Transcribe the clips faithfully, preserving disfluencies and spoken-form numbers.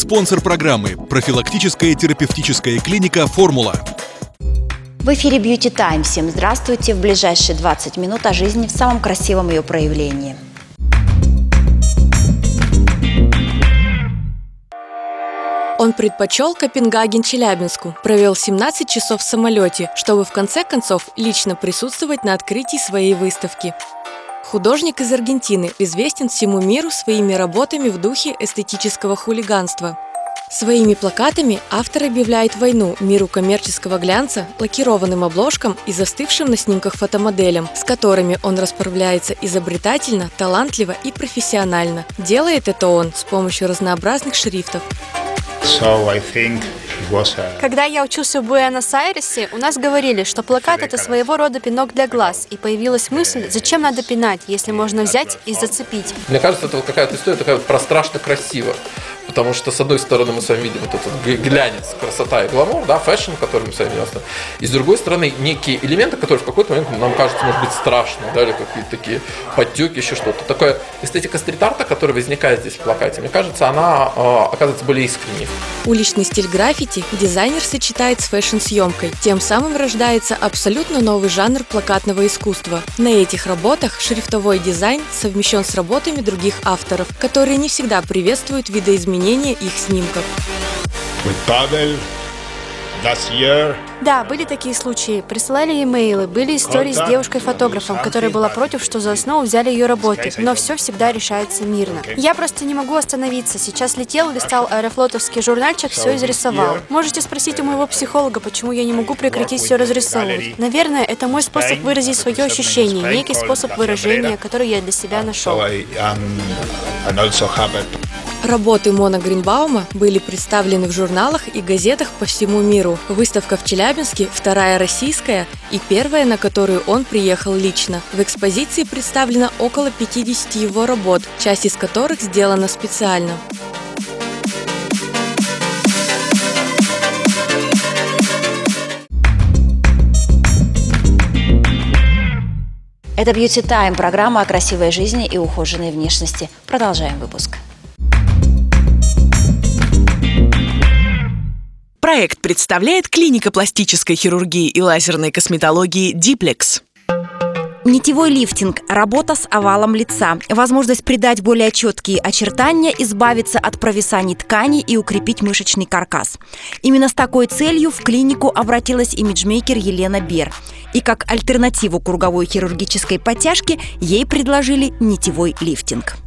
Спонсор программы – профилактическая терапевтическая клиника «Формула». В эфире Beauty Time. Всем здравствуйте. В ближайшие двадцать минут о жизни в самом красивом ее проявлении. Он предпочел Копенгаген Челябинску, провел семнадцать часов в самолете, чтобы в конце концов лично присутствовать на открытии своей выставки. Художник из Аргентины известен всему миру своими работами в духе эстетического хулиганства. Своими плакатами автор объявляет войну миру коммерческого глянца, лакированным обложкам и застывшим на снимках фотомоделям, с которыми он расправляется изобретательно, талантливо и профессионально. Делает это он с помощью разнообразных шрифтов. So I think it was a... Когда я учился в Буэнос-Айресе, у нас говорили, что плакат – это своего рода пинок для глаз. И появилась мысль, зачем надо пинать, если можно взять и зацепить. Мне кажется, это вот какая-то история такая вот про страшно красиво. Потому что, с одной стороны, мы с вами видим вот этот глянец, красота и гламур, да, фэшн, который мы с вами видим. И с другой стороны, некие элементы, которые в какой-то момент нам кажется, может быть, страшно, да, или какие-то такие подтеки, еще что-то. Такая эстетика стрит-арта, которая возникает здесь в плакате, мне кажется, она э, оказывается более искренней. Уличный стиль граффити дизайнер сочетает с фэшн-съемкой. Тем самым рождается абсолютно новый жанр плакатного искусства. На этих работах шрифтовой дизайн совмещен с работами других авторов, которые не всегда приветствуют видоизменения их снимков. Да, были такие случаи. Присылали имейлы, были истории с девушкой-фотографом, которая была против, что за основу взяли ее работы. Но все всегда решается мирно. Я просто не могу остановиться. Сейчас летел, листал аэрофлотовский журнальчик, все изрисовал. Можете спросить у моего психолога, почему я не могу прекратить все разрисовывать. Наверное, это мой способ выразить свое ощущение, некий способ выражения, который я для себя нашел. Работы Мона Гринбаума были представлены в журналах и газетах по всему миру. Выставка в Челябинске – вторая российская и первая, на которую он приехал лично. В экспозиции представлено около пятидесяти его работ, часть из которых сделана специально. Это Beauty Time, программа о красивой жизни и ухоженной внешности. Продолжаем выпуск. Проект представляет клиника пластической хирургии и лазерной косметологии «Диплекс». Нитевой лифтинг – работа с овалом лица. Возможность придать более четкие очертания, избавиться от провисаний тканей и укрепить мышечный каркас. Именно с такой целью в клинику обратилась имиджмейкер Елена Бер. И как альтернативу круговой хирургической подтяжке ей предложили нитевой лифтинг.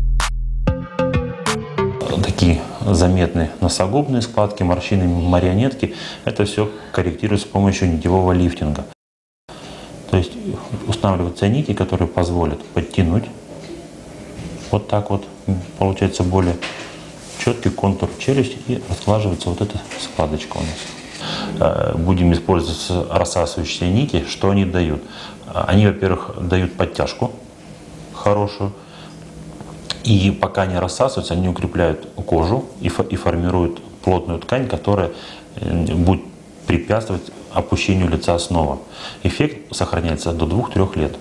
Такие заметные носогубные складки, морщины, марионетки. Это все корректируется с помощью нитевого лифтинга. То есть устанавливаются нити, которые позволят подтянуть. Вот так вот получается более четкий контур челюсти и разглаживается вот эта складочка у нас. Будем использовать рассасывающие нити. Что они дают? Они, во-первых, дают подтяжку хорошую. И пока они рассасываются, они укрепляют кожу и, фо и формируют плотную ткань, которая будет препятствовать опущению лица снова. Эффект сохраняется до двух-трёх лет.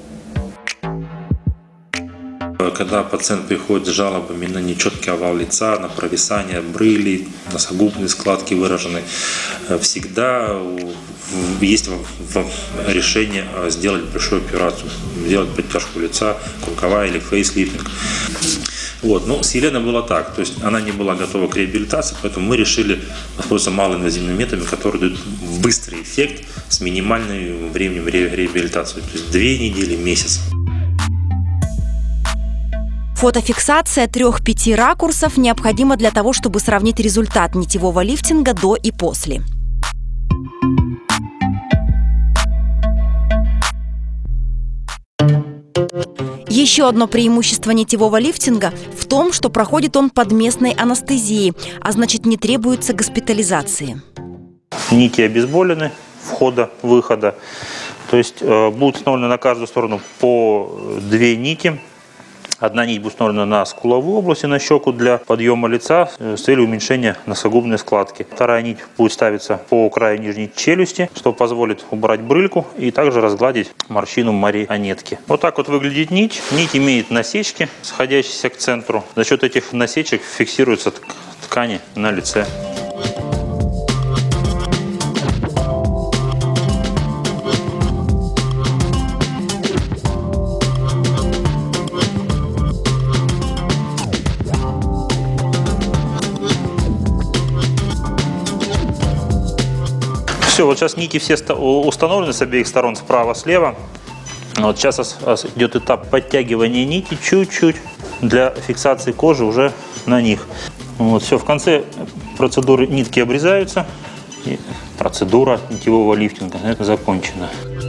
Когда пациент приходит с жалобами на нечеткий овал лица, на провисание брыли, носогубные складки выражены, всегда есть решение сделать большую операцию, сделать подтяжку лица, круговая или фейслифтинг. Вот. Но с Еленой было так, то есть она не была готова к реабилитации, поэтому мы решили воспользоваться малоинвазивными методами, которые дают быстрый эффект с минимальным временем ре реабилитации, то есть две недели, месяц. Фотофиксация трех-пяти ракурсов необходима для того, чтобы сравнить результат нитевого лифтинга до и после. Еще одно преимущество нитевого лифтинга в том, что проходит он под местной анестезией, а значит не требуется госпитализации. Нити обезболены входа-выхода, то есть э, будут установлены на каждую сторону по две нити. Одна нить будет установлена на скуловую область и на щеку для подъема лица с целью уменьшения носогубной складки. Вторая нить будет ставиться по краю нижней челюсти, что позволит убрать брыльку и также разгладить морщину марионетки. Вот так вот выглядит нить. Нить имеет насечки, сходящиеся к центру. За счет этих насечек фиксируется ткани на лице. Все, вот сейчас нити все установлены с обеих сторон, справа, слева. Вот сейчас идет этап подтягивания нити чуть-чуть для фиксации кожи уже на них. Вот, все, в конце процедуры нитки обрезаются, и процедура нитевого лифтинга это закончена.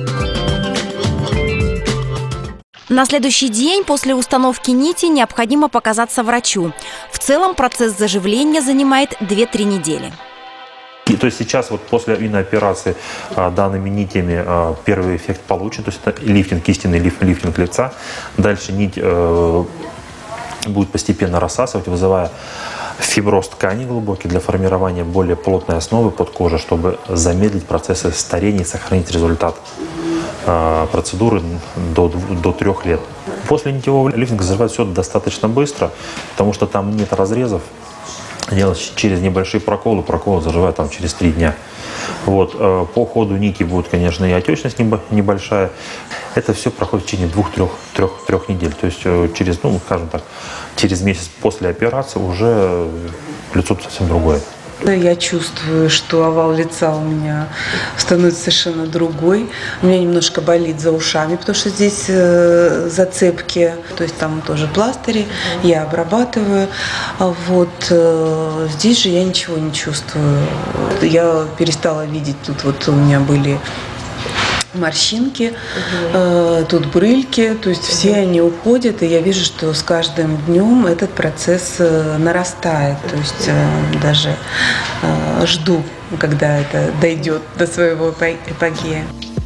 На следующий день после установки нити необходимо показаться врачу. В целом процесс заживления занимает две-три недели. И, то есть сейчас вот после именно операции а, данными нитями а, первый эффект получен, то есть это лифтинг, истинный лиф, лифтинг лица. Дальше нить э, будет постепенно рассасывать, вызывая фиброз тканей глубокий для формирования более плотной основы под кожей, чтобы замедлить процессы старения и сохранить результат э, процедуры до, до трех лет. После нитевого лифтинга заживает все достаточно быстро, потому что там нет разрезов. Делать через небольшие проколы, проколы заживают там через три дня. Вот. По ходу нити будет, конечно, и отечность небольшая. Это все проходит в течение двух-трех недель. То есть через, ну, скажем так, через месяц после операции уже лицо совсем другое. Я чувствую, что овал лица у меня становится совершенно другой. У меня немножко болит за ушами, потому что здесь э, зацепки, то есть там тоже пластыри, я обрабатываю. А вот э, здесь же я ничего не чувствую. Я перестала видеть, тут вот у меня были морщинки, угу. э, тут брыльки, то есть все они уходят, и я вижу, что с каждым днем этот процесс э, нарастает, то есть э, даже э, жду, когда это дойдет до своего эпогея.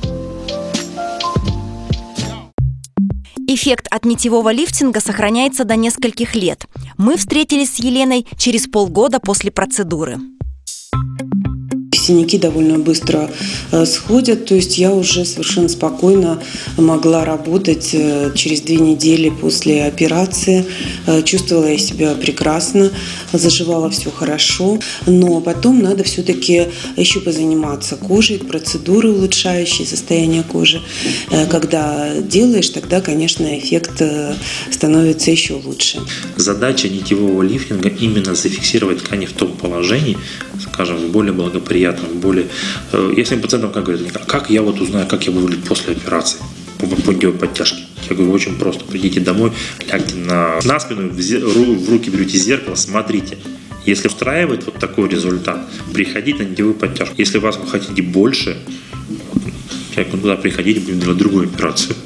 Эффект от нитевого лифтинга сохраняется до нескольких лет. Мы встретились с Еленой через полгода после процедуры. Синяки довольно быстро э, сходят, то есть я уже совершенно спокойно могла работать э, через две недели после операции. Э, чувствовала я себя прекрасно, заживало все хорошо, но потом надо все-таки еще позаниматься кожей, процедуры, улучшающие состояние кожи. Э, когда делаешь, тогда, конечно, эффект э, становится еще лучше. Задача нитевого лифтинга именно зафиксировать ткани в том положении, скажем, более благоприятном, более... Если пациентам как говорят, как я вот узнаю, как я буду выглядеть после операции, по делать подтяжки? Я говорю, очень просто. Придите домой, лягте на, на спину, в руки берете зеркало, смотрите. Если устраивает вот такой результат, приходите на нитевую подтяжку. Если вас вы хотите больше, я туда приходите, будем делать другую операцию.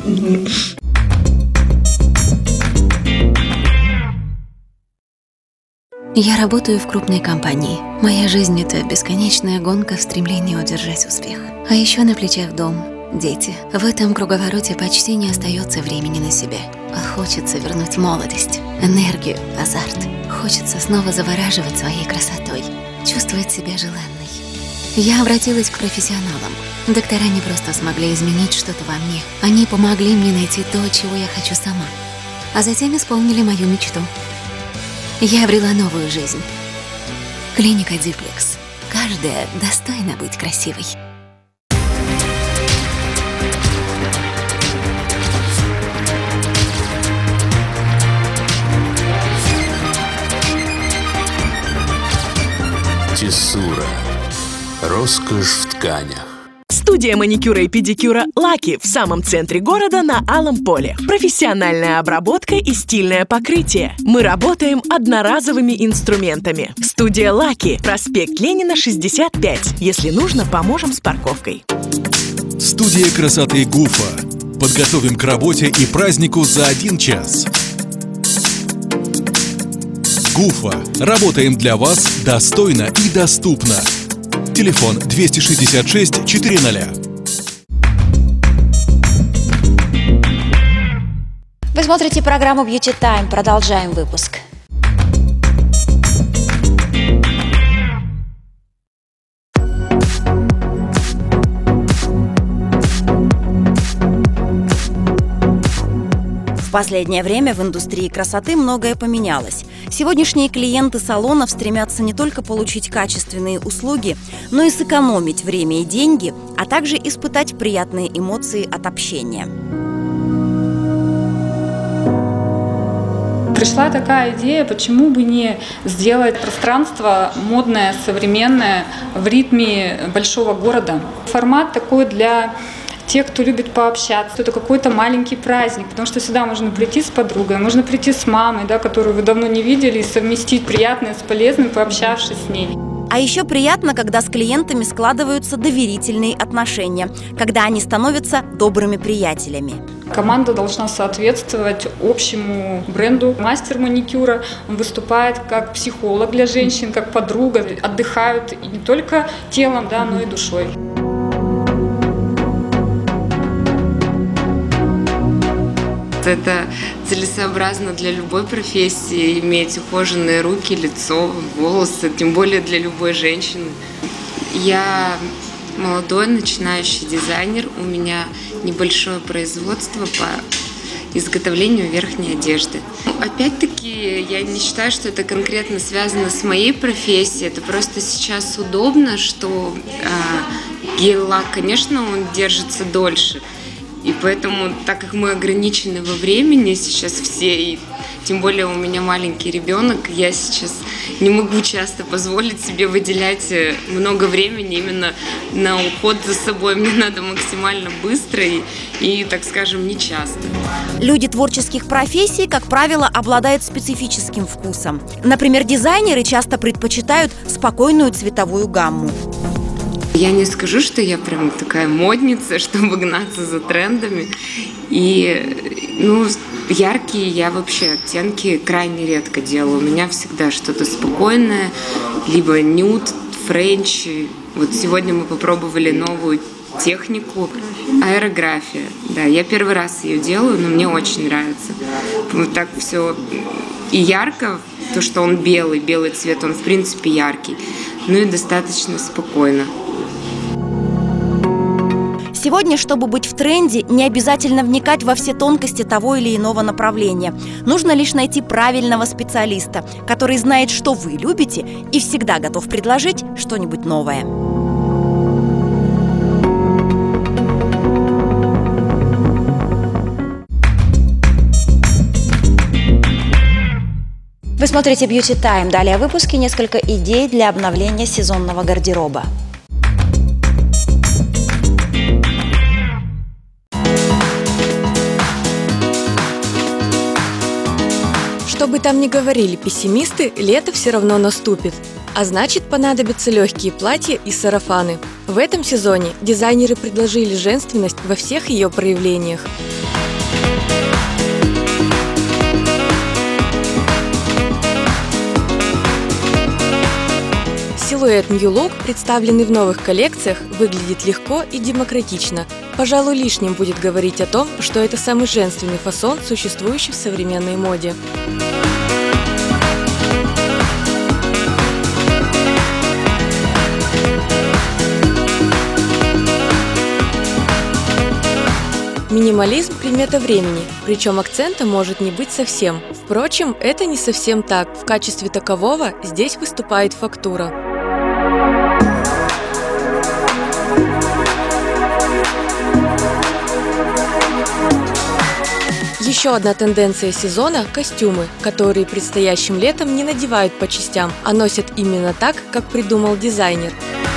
Я работаю в крупной компании. Моя жизнь – это бесконечная гонка в стремлении удержать успех. А еще на плечах дом, дети. В этом круговороте почти не остается времени на себя. А хочется вернуть молодость, энергию, азарт. Хочется снова завораживать своей красотой, чувствовать себя желанной. Я обратилась к профессионалам. Доктора не просто смогли изменить что-то во мне. Они помогли мне найти то, чего я хочу сама. А затем исполнили мою мечту. Я обрела новую жизнь. Клиника Диплекс. Каждая достойна быть красивой. Тессура. Роскошь в тканях. Студия маникюра и педикюра «Лаки» в самом центре города на Алом поле. Профессиональная обработка и стильное покрытие. Мы работаем одноразовыми инструментами. Студия «Лаки», проспект Ленина, шестьдесят пять. Если нужно, поможем с парковкой. Студия красоты «Гуфа». Подготовим к работе и празднику за один час. «Гуфа». Работаем для вас достойно и доступно. Телефон двести шестьдесят шесть четыреста. Вы смотрите программу Beauty Time. Продолжаем выпуск. В последнее время в индустрии красоты многое поменялось. Сегодняшние клиенты салонов стремятся не только получить качественные услуги, но и сэкономить время и деньги, а также испытать приятные эмоции от общения. Пришла такая идея, почему бы не сделать пространство модное, современное, в ритме большого города. Формат такой для тех, кто любит пообщаться. Это какой-то маленький праздник, потому что сюда можно прийти с подругой, можно прийти с мамой, да, которую вы давно не видели, и совместить приятное с полезным, пообщавшись с ней. А еще приятно, когда с клиентами складываются доверительные отношения, когда они становятся добрыми приятелями. Команда должна соответствовать общему бренду. Мастер маникюра, он выступает как психолог для женщин, как подруга. Отдыхают и не только телом, да, но и душой. Это целесообразно для любой профессии, иметь ухоженные руки, лицо, волосы, тем более для любой женщины. Я молодой начинающий дизайнер, у меня небольшое производство по изготовлению верхней одежды. Опять-таки, я не считаю, что это конкретно связано с моей профессией, это просто сейчас удобно, что э, гель-лак, конечно, он держится дольше. И поэтому, так как мы ограничены во времени сейчас все, и тем более у меня маленький ребенок, я сейчас не могу часто позволить себе выделять много времени именно на уход за собой. Мне надо максимально быстро и, и так скажем, не часто. Люди творческих профессий, как правило, обладают специфическим вкусом. Например, дизайнеры часто предпочитают спокойную цветовую гамму. Я не скажу, что я прям такая модница, чтобы гнаться за трендами. И, ну, яркие я вообще оттенки крайне редко делаю. У меня всегда что-то спокойное, либо нюд, френч. Вот сегодня мы попробовали новую технику аэрография. Да, я первый раз ее делаю, но мне очень нравится. Вот так все и ярко, то, что он белый, белый цвет, он в принципе яркий, ну и достаточно спокойно. Сегодня, чтобы быть в тренде, не обязательно вникать во все тонкости того или иного направления. Нужно лишь найти правильного специалиста, который знает, что вы любите, и всегда готов предложить что-нибудь новое. Вы смотрите Beauty Time. Далее в выпуске несколько идей для обновления сезонного гардероба. Что бы там ни говорили пессимисты, лето все равно наступит. А значит, понадобятся легкие платья и сарафаны. В этом сезоне дизайнеры предложили женственность во всех ее проявлениях. Силуэт New Look, представленный в новых коллекциях, выглядит легко и демократично. Пожалуй, лишним будет говорить о том, что это самый женственный фасон, существующий в современной моде. Минимализм – примета времени, причем акцента может не быть совсем. Впрочем, это не совсем так. В качестве такового здесь выступает фактура. Еще одна тенденция сезона – костюмы, которые предстоящим летом не надевают по частям, а носят именно так, как придумал дизайнер.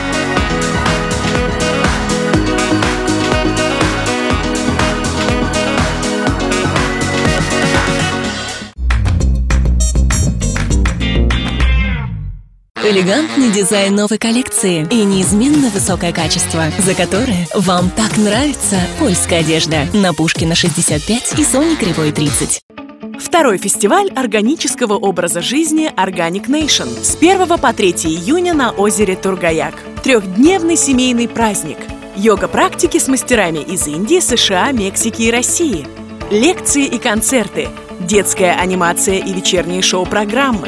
Элегантный дизайн новой коллекции и неизменно высокое качество, за которое вам так нравится польская одежда. На Пушкина шестьдесят пять и Сони Кривой тридцать. Второй фестиваль органического образа жизни Organic Nation с первого по третье июня на озере Тургаяк. Трехдневный семейный праздник. Йога-практики с мастерами из Индии, США, Мексики и России. Лекции и концерты. Детская анимация и вечерние шоу-программы.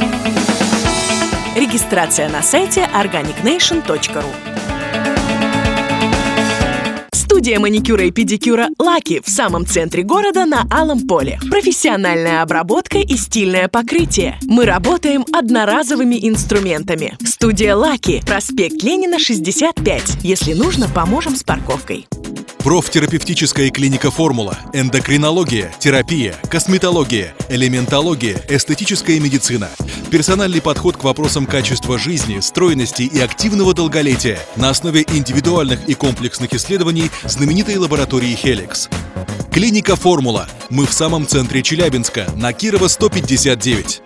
Регистрация на сайте органик нейшн точка ру. Студия маникюра и педикюра «Лаки» в самом центре города на Алом поле. Профессиональная обработка и стильное покрытие. Мы работаем одноразовыми инструментами. Студия «Лаки», проспект Ленина, шестьдесят пять. Если нужно, поможем с парковкой. Профтерапевтическая клиника «Формула», эндокринология, терапия, косметология, элементология, эстетическая медицина. Персональный подход к вопросам качества жизни, стройности и активного долголетия на основе индивидуальных и комплексных исследований знаменитой лаборатории «Хеликс». Клиника «Формула». Мы в самом центре Челябинска, на Кирова сто пятьдесят девять.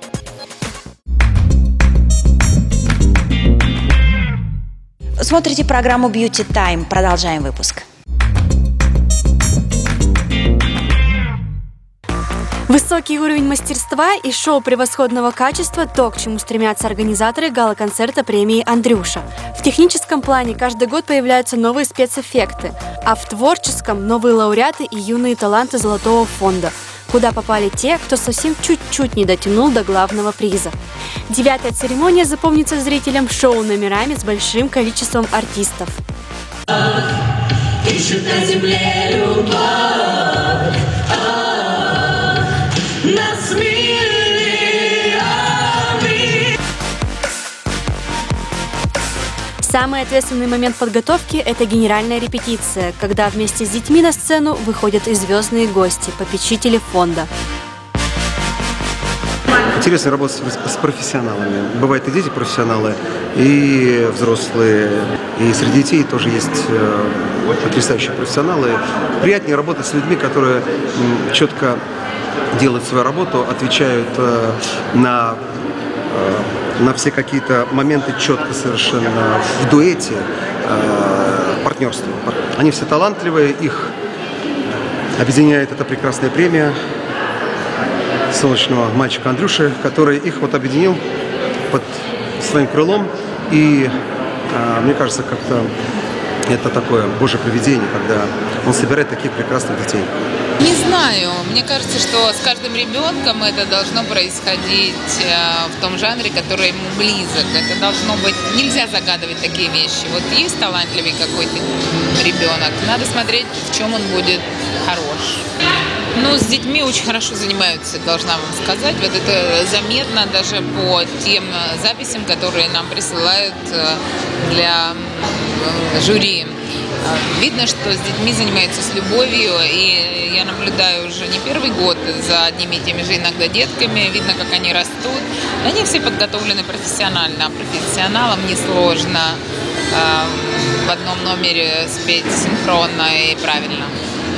Смотрите программу Beauty Time. Продолжаем выпуск. Высокий уровень мастерства и шоу превосходного качества – то, к чему стремятся организаторы гала-концерта премии «Андрюша». В техническом плане каждый год появляются новые спецэффекты, а в творческом – новые лауреаты и юные таланты Золотого фонда, куда попали те, кто совсем чуть-чуть не дотянул до главного приза. Девятая церемония запомнится зрителям шоу-номерами с большим количеством артистов. Ищут на земле любовь. Самый ответственный момент подготовки – это генеральная репетиция, когда вместе с детьми на сцену выходят и звездные гости, попечители фонда. Интересно работать с профессионалами. Бывают и дети-профессионалы, и взрослые, и среди детей тоже есть потрясающие профессионалы. Приятнее работать с людьми, которые четко делают свою работу, отвечают на, на все какие-то моменты четко совершенно в дуэте, партнерстве. Они все талантливые, их объединяет эта прекрасная премия солнечного мальчика Андрюши, который их вот объединил под своим крылом. И мне кажется, как-то это такое божье провидение, когда он собирает таких прекрасных детей. Не знаю. Мне кажется, что с каждым ребенком это должно происходить в том жанре, который ему близок. Это должно быть... Нельзя загадывать такие вещи. Вот есть талантливый какой-то ребенок, надо смотреть, в чем он будет хорош. Ну, с детьми очень хорошо занимаются, должна вам сказать. Вот это заметно даже по тем записям, которые нам присылают для жюри. Видно, что с детьми занимаются с любовью, и я наблюдаю уже не первый год за одними и теми же иногда детками. Видно, как они растут. Они все подготовлены профессионально, а профессионалам несложно э, в одном номере спеть синхронно и правильно.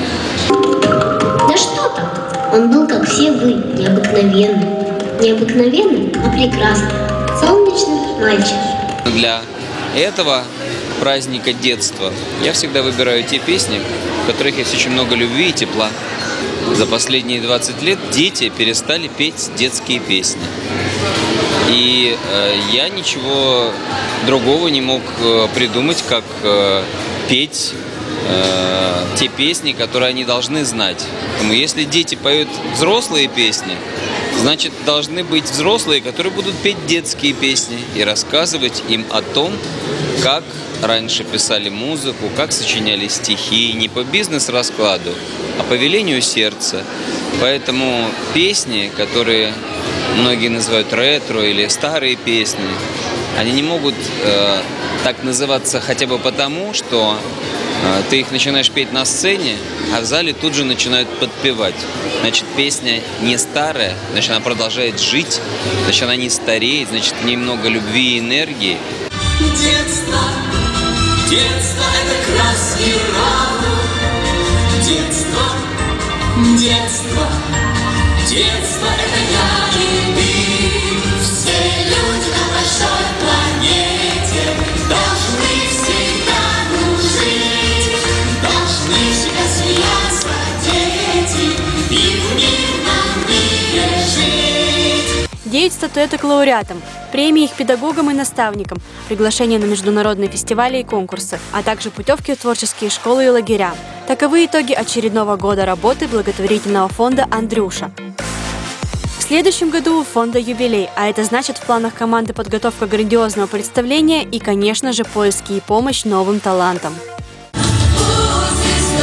Да что там? Он был, как все вы, необыкновенный. Необыкновенный, а прекрасный. Солнечный мальчик. Для этого праздника детства я всегда выбираю те песни, в которых есть очень много любви и тепла. За последние двадцать лет дети перестали петь детские песни. И э, я ничего другого не мог э, придумать, как э, петь э, те песни, которые они должны знать. Поэтому если дети поют взрослые песни, значит, должны быть взрослые, которые будут петь детские песни и рассказывать им о том, как раньше писали музыку, как сочиняли стихи, не по бизнес-раскладу, а по велению сердца. Поэтому песни, которые многие называют ретро или старые песни, они не могут э, так называться хотя бы потому, что э, ты их начинаешь петь на сцене, а в зале тут же начинают подпевать. Значит, песня не старая, значит, она продолжает жить, значит, она не стареет, значит, в ней много любви и энергии. Детство, детство — это краски радуг. Детство, детство, детство — это я и ты. Все люди на большой планете должны всегда дружить, должны всегда смеяться дети и в мирном мире жить. Девять статуэток лауреатам, премии их педагогам и наставникам, приглашения на международные фестивали и конкурсы, а также путевки в творческие школы и лагеря. Таковы итоги очередного года работы благотворительного фонда «Андрюша». В следующем году у фонда юбилей, а это значит в планах команды подготовка грандиозного представления и, конечно же, поиски и помощь новым талантам. Пусть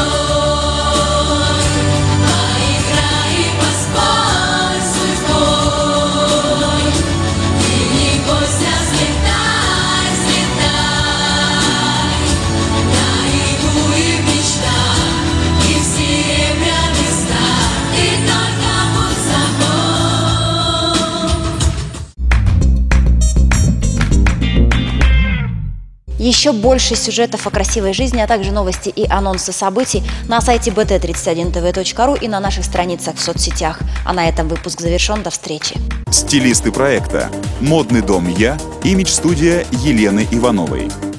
Еще больше сюжетов о красивой жизни, а также новости и анонсы событий на сайте би ти тридцать один тэ вэ точка ру и на наших страницах в соцсетях. А на этом выпуск завершен. До встречи. Стилисты проекта. Модный дом «Я», имидж-студия Елены Ивановой.